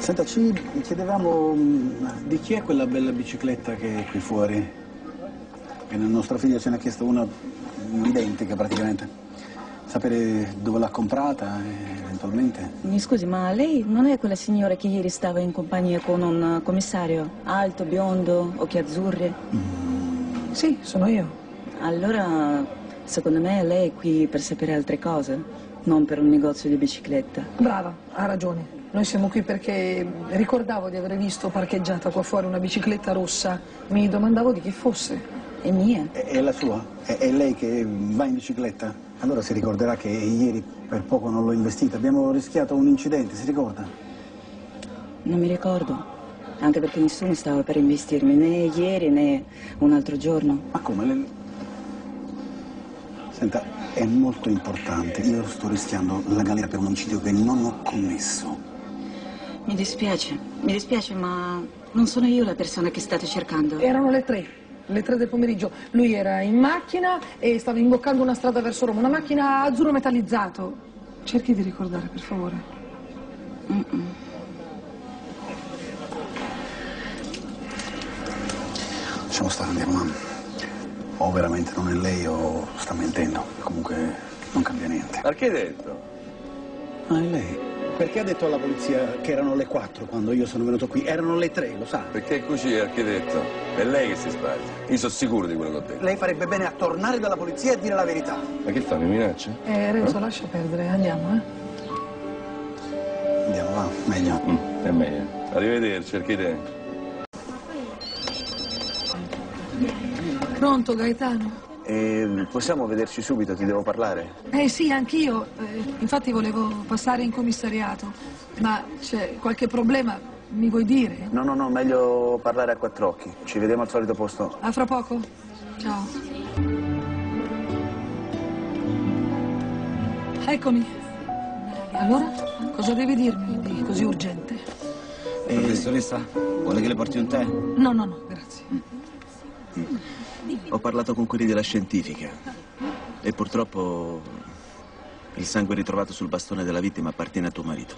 Senta, ci chiedevamo di chi è quella bella bicicletta che è qui fuori? Che nostra figlia ce ne ha chiesto una identica praticamente. Sapere dove l'ha comprata, eventualmente. Mi scusi, ma lei non è quella signora che ieri stava in compagnia con un commissario? Alto, biondo, occhi azzurri? Sì, sono io. Allora, secondo me lei è qui per sapere altre cose, non per un negozio di bicicletta. Brava, ha ragione. Noi siamo qui perché ricordavo di aver visto parcheggiata qua fuori una bicicletta rossa. Mi domandavo di chi fosse. È mia. È la sua? È lei che va in bicicletta? Allora si ricorderà che ieri per poco non l'ho investita. Abbiamo rischiato un incidente, si ricorda? Non mi ricordo, anche perché nessuno stava per investirmi, né ieri né un altro giorno. Ma come? Senta, è molto importante. Io sto rischiando la galera per un omicidio che non ho commesso. Mi dispiace, ma non sono io la persona che state cercando. Erano le 3 del pomeriggio. Lui era in macchina e stava imboccando una strada verso Roma, una macchina azzurro metallizzato. Cerchi di ricordare, per favore. Lasciamo stare, andiamo, mamma. O veramente non è lei o sta mentendo. Comunque non cambia niente. Ma che hai detto? Ah, è lei. Perché ha detto alla polizia che erano le 4 quando io sono venuto qui? Erano le 3, lo sa? Perché è così, architetto. È lei che si sbaglia. Io sono sicuro di quello che ho detto. Lei farebbe bene a tornare dalla polizia e dire la verità. Ma che fa, mi minaccia? Renzo, lascia perdere, andiamo, Andiamo, va, meglio. È meglio. Arrivederci, architetto. Pronto, Gaetano? Possiamo vederci subito, ti devo parlare. Sì, anch'io. Infatti volevo passare in commissariato. Ma c'è qualche problema? Mi vuoi dire? No, meglio parlare a quattro occhi. Ci vediamo al solito posto. A fra poco? Ciao. Eccomi. Allora? Cosa devi dirmi di così urgente? Professoressa, vuole che le porti un tè? No, grazie. Ho parlato con quelli della scientifica e purtroppo il sangue ritrovato sul bastone della vittima appartiene a tuo marito.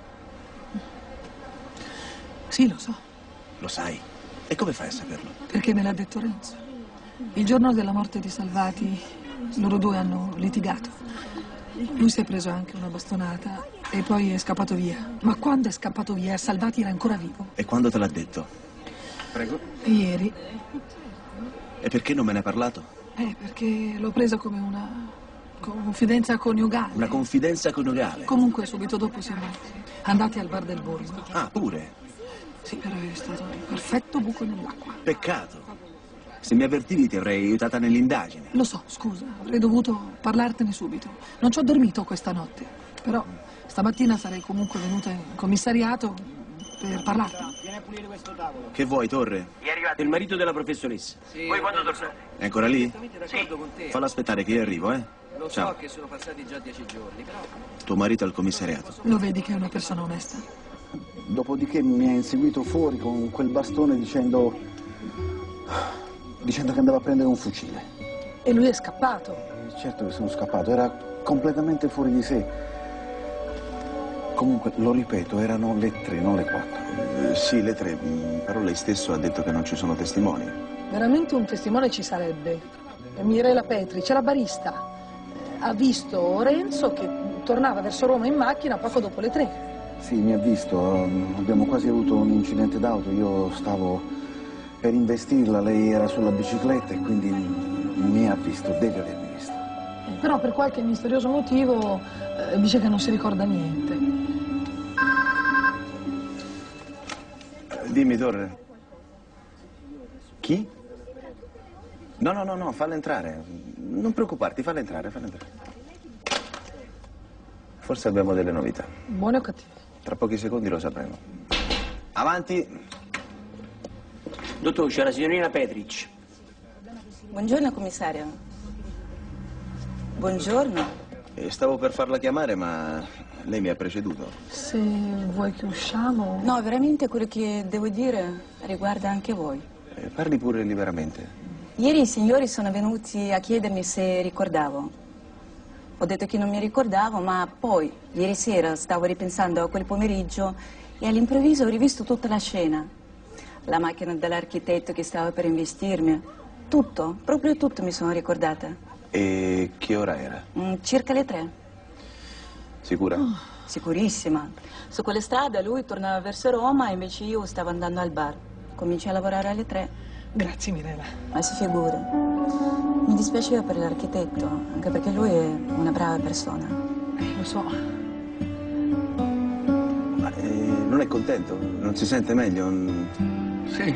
Sì, lo so. Lo sai? E come fai a saperlo? Perché me l'ha detto Renzo. Il giorno della morte di Salvati, loro due hanno litigato. Lui si è preso anche una bastonata e poi è scappato via. Ma quando è scappato via, Salvati era ancora vivo. E quando te l'ha detto? Prego. Ieri. E perché non me ne hai parlato? Perché l'ho presa come una confidenza coniugale. Una confidenza coniugale? Comunque subito dopo siamo andati al bar del Borgo. Ah, pure? Sì, però è stato un perfetto buco nell'acqua. Peccato. Se mi avvertivi ti avrei aiutata nell'indagine. Lo so, scusa, avrei dovuto parlartene subito. Non ci ho dormito questa notte, però stamattina sarei comunque venuta in commissariato per parlarti. Vieni a pulire questo tavolo. Che vuoi, Torre? È arrivato il marito della professoressa. Sì, Voi quando tornate? È ancora lì? d'accordo con te. Fallo aspettare che io arrivo, eh? Lo so Ciao. che sono passati già 10 giorni, però... Tuo marito al commissariato. Lo vedi che è una persona onesta? Dopodiché mi ha inseguito fuori con quel bastone dicendo che andava a prendere un fucile. E lui è scappato. Certo che sono scappato, era completamente fuori di sé. Comunque, lo ripeto, erano le 3, non le 4. Sì, le 3, però lei stesso ha detto che non ci sono testimoni. Veramente un testimone ci sarebbe. Mirella Petri, c'è la barista. Ha visto Renzo che tornava verso Roma in macchina poco dopo le 3. Sì, mi ha visto, abbiamo quasi avuto un incidente d'auto, io stavo per investirla, lei era sulla bicicletta e quindi mi ha visto, deve avermi visto. Però per qualche misterioso motivo dice che non si ricorda niente. Dimmi, Torre. Chi? No, falla entrare. Non preoccuparti, falla entrare. Forse abbiamo delle novità. Buone o cattive? Tra pochi secondi lo sapremo. Avanti. Dottore, c'è la signorina Petric. Buongiorno, commissario. Buongiorno. Stavo per farla chiamare, ma lei mi ha preceduto. Se vuoi che usciamo... No, veramente quello che devo dire riguarda anche voi. Parli pure liberamente. Ieri i signori sono venuti a chiedermi se ricordavo. Ho detto che non mi ricordavo, ma poi, ieri sera, stavo ripensando a quel pomeriggio E all'improvviso ho rivisto tutta la scena. La macchina dell'architetto che stava per investirmi. Tutto, proprio tutto mi sono ricordata. E che ora era? Circa le 3. Sicura? Sicurissima. Su quelle strade lui tornava verso Roma e invece io stavo andando al bar. Cominciai a lavorare alle 3. Grazie, Mirella. Ma si figuri. Mi dispiaceva per l'architetto, anche perché lui è una brava persona. Lo so. Ma non è contento? Non si sente meglio? Sì.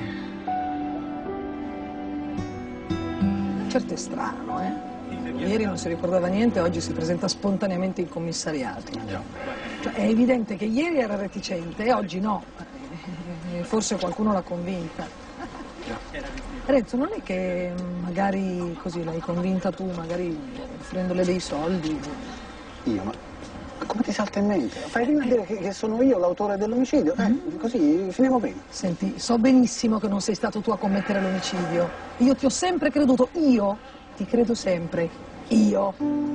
Certo è strano, eh? Ieri non si ricordava niente, oggi si presenta spontaneamente in commissariato. Cioè, è evidente che ieri era reticente e oggi no. Forse qualcuno l'ha convinta. Renzo, non è che magari così l'hai convinta tu, magari offrendole dei soldi? Io? Ma come ti salta in mente? Fai prima dire che sono io l'autore dell'omicidio, così finiamo bene. Senti, so benissimo che non sei stato tu a commettere l'omicidio. Io ti ho sempre creduto, io ti credo sempre, io.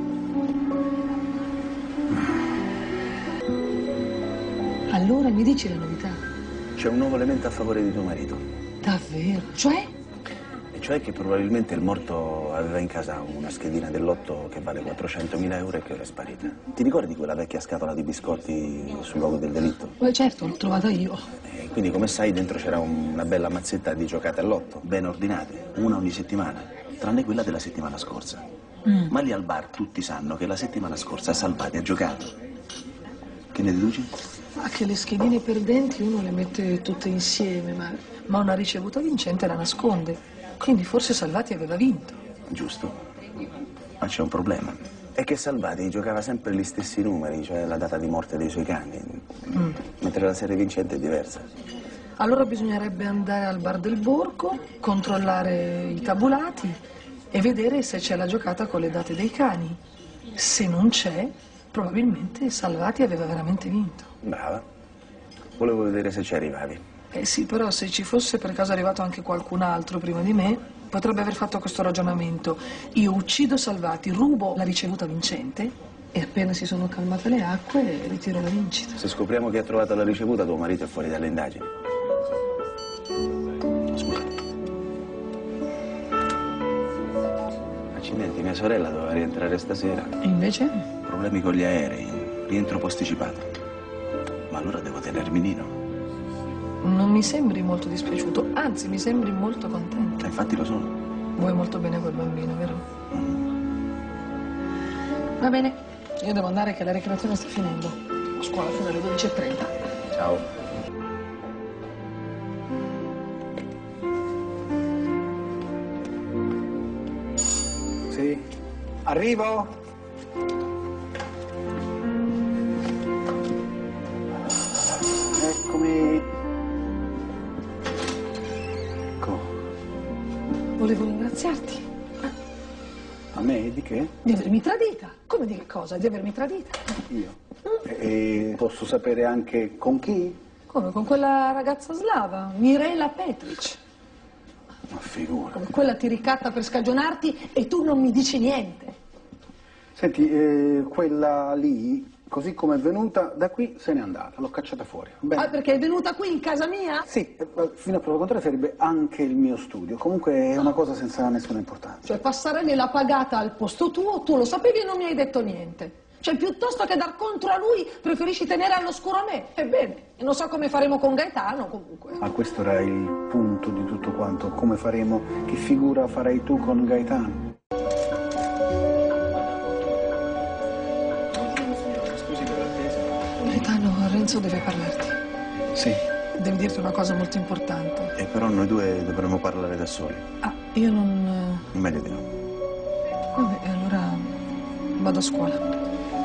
Allora mi dici la novità? C'è un nuovo elemento a favore di tuo marito. Davvero? Cioè? E cioè che probabilmente il morto aveva in casa una schedina del lotto che vale 400.000 euro e che ora è sparita. Ti ricordi quella vecchia scatola di biscotti sul luogo del delitto? Certo, l'ho trovata io. E quindi, come sai, dentro c'era una bella mazzetta di giocate al lotto, ben ordinate, una ogni settimana, tranne quella della settimana scorsa. Ma lì al bar tutti sanno che la settimana scorsa Salvati ha giocato. Che ne deduci? Ma che le schedine perdenti uno le mette tutte insieme, ma una ricevuta vincente la nasconde. Quindi forse Salvati aveva vinto. Giusto. Ma c'è un problema. È che Salvati giocava sempre gli stessi numeri, cioè la data di morte dei suoi cani. Mentre la serie vincente è diversa. Allora bisognerebbe andare al bar del Borgo, controllare i tabulati e vedere se c'è la giocata con le date dei cani. Se non c'è, probabilmente Salvati aveva veramente vinto. Brava. Volevo vedere se ci arrivavi. Sì, però se ci fosse per caso arrivato anche qualcun altro prima di me, potrebbe aver fatto questo ragionamento. Io uccido Salvati, rubo la ricevuta vincente e appena si sono calmate le acque ritiro la vincita. Se scopriamo che ha trovato la ricevuta, tuo marito è fuori dalle indagini. Scusa. Accidenti, mia sorella doveva rientrare stasera. E invece? Problemi con gli aerei, rientro posticipato. Ma allora devo tenermi Nino. Non mi sembri molto dispiaciuto, anzi mi sembri molto contento. Infatti lo sono. Vuoi molto bene quel bambino, vero? Va bene, io devo andare che la ricreazione sta finendo. A scuola fino alle 12:30. Ciao. Sì. Arrivo? Eccomi. Ecco. Volevo ringraziarti A me di che? di avermi tradita. Come di che cosa? Di avermi tradita? Io. E posso sapere anche con chi? Come? Con quella ragazza slava, Mirella Petric. Ma figura. Come quella ti ricatta per scagionarti e tu non mi dici niente. Senti, quella lì, così come è venuta, da qui se n'è andata, l'ho cacciata fuori. Bene. Ah, perché è venuta qui in casa mia? Sì, fino a prova contraria sarebbe anche il mio studio. Comunque è una cosa senza nessuna importanza. Cioè Passarelli l'ha pagata al posto tuo, tu lo sapevi e non mi hai detto niente. Cioè piuttosto che dar contro a lui preferisci tenere all'oscuro a me. Ebbene, e non so come faremo con Gaetano comunque. Ma questo era il punto di tutto quanto. Come faremo? Che figura farai tu con Gaetano? Gaetano, Renzo deve parlarti. Sì. Deve dirti una cosa molto importante. E però noi due dovremmo parlare da soli. Ah, io non... Meglio di no. Vabbè, allora vado a scuola.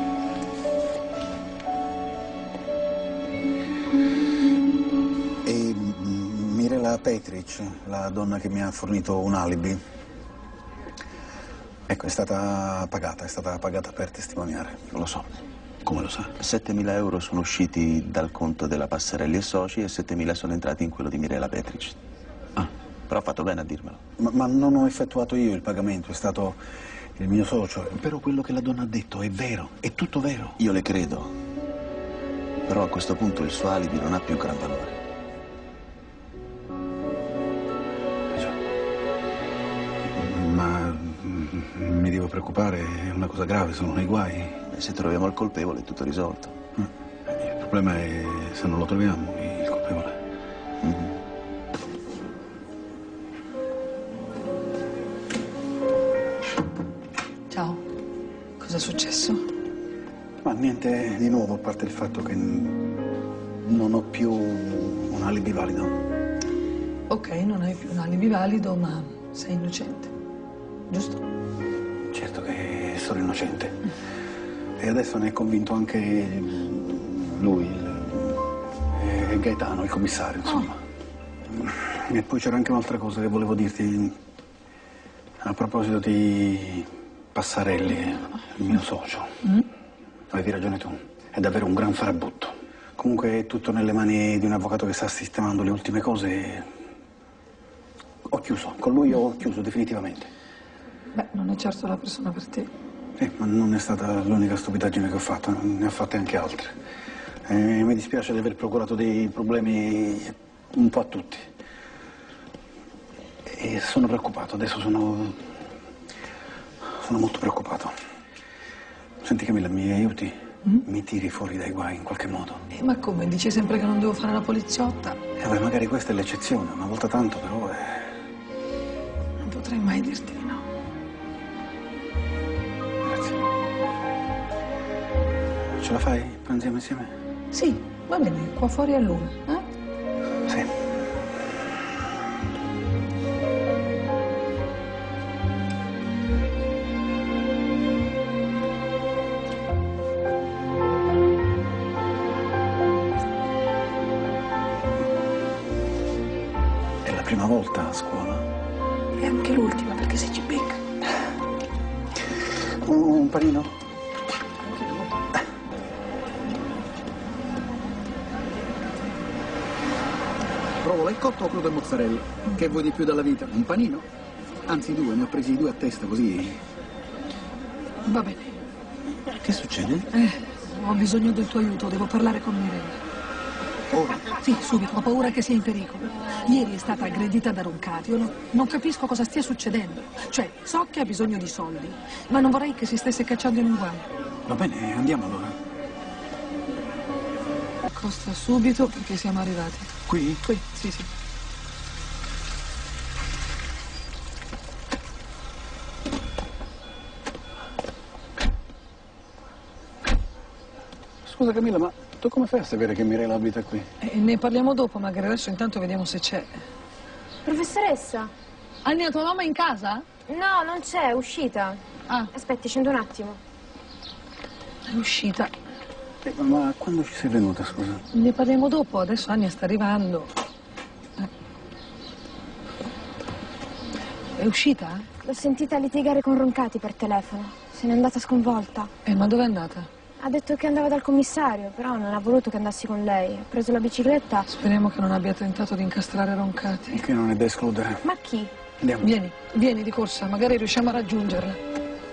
E Mirella Petric, la donna che mi ha fornito un alibi, ecco, è stata pagata per testimoniare. Lo so. Come lo sa? 7.000 euro sono usciti dal conto della Passarelli e Soci e 7.000 sono entrati in quello di Mirella Petric. Ah. Però ha fatto bene a dirmelo. Ma non ho effettuato io il pagamento, è stato il mio socio. Però quello che la donna ha detto è vero, è tutto vero. Io le credo. Però a questo punto il suo alibi non ha più gran valore. Ma mi devo preoccupare, è una cosa grave, sono nei guai. E se troviamo il colpevole è tutto risolto. Il problema è se non lo troviamo, il colpevole. Ciao. Cosa è successo? Ma niente di nuovo, a parte il fatto che non ho più un alibi valido. Ok, non hai più un alibi valido, ma sei innocente. Giusto? Certo che sono innocente. E adesso ne è convinto anche lui, Gaetano, il commissario, insomma. E poi c'era anche un'altra cosa che volevo dirti. A proposito di Passarelli, il mio socio. Avevi ragione tu, è davvero un gran farabutto. Comunque è tutto nelle mani di un avvocato che sta sistemando le ultime cose. Ho chiuso, con lui ho chiuso definitivamente. Beh, non è certo la persona per te. Ma non è stata l'unica stupidaggine che ho fatto, ne ho fatte anche altre. Mi dispiace di aver procurato dei problemi un po' a tutti. E sono preoccupato, adesso sono molto preoccupato. Senti Camilla, mi aiuti? Mi tiri fuori dai guai in qualche modo? Ma come? Dici sempre che non devo fare la poliziotta? Beh, magari questa è l'eccezione, una volta tanto però Non potrei mai dirti di no. Grazie. Ce la fai? Pranziamo insieme? Sì, va bene, qua fuori è l'una, Sì. È la prima volta a scuola. E anche l'ultima, perché se ci becca. Un panino? Provola il cotto o crudo e mozzarella? Che vuoi di più dalla vita? Un panino? Anzi due, ne ho presi due a testa così. Va bene. Che succede? Ho bisogno del tuo aiuto, devo parlare con Mirella. Ora? Sì, subito, ho paura che sia in pericolo. Ieri è stata aggredita da Roncati, io non capisco cosa stia succedendo. Cioè, so che ha bisogno di soldi, ma non vorrei che si stesse cacciando in un guaio. Va bene, andiamo allora. Costa subito perché siamo arrivati. Qui? Qui, sì, sì. Scusa Camilla, ma tu come fai a sapere che Mirella abita qui? Ne parliamo dopo, magari adesso intanto vediamo se c'è. Professoressa? Annia, tua mamma è in casa? No, non c'è, è uscita. Ah, Aspetti, scendo un attimo. è uscita. Ma quando ci sei venuta, scusa? Ne parliamo dopo, adesso Annia sta arrivando. È uscita? L'ho sentita litigare con Roncati per telefono. Se n'è andata sconvolta. Ma dove è andata? Ha detto che andava dal commissario, però non ha voluto che andassi con lei. Ha preso la bicicletta. Speriamo che non abbia tentato di incastrare Roncati. Il che non è da escludere. Ma chi? Andiamo. Vieni di corsa, magari riusciamo a raggiungerla.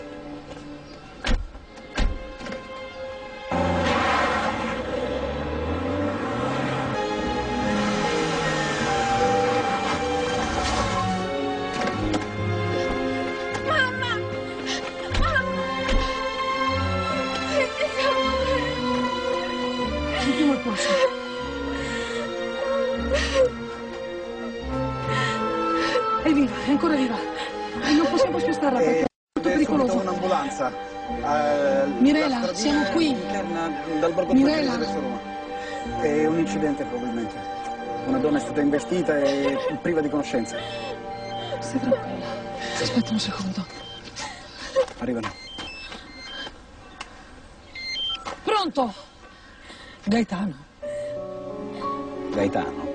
Sentiamo il polso. È viva, è ancora viva. E non possiamo spostarla perché è molto pericoloso. Un'ambulanza. Mirella, siamo qui. Interna dal borgo Mirella. verso Roma. È un incidente probabilmente. Una donna è stata investita e priva di conoscenza. Stai tranquilla. Aspetta un secondo. Arrivano. Pronto? Gaetano. Gaetano.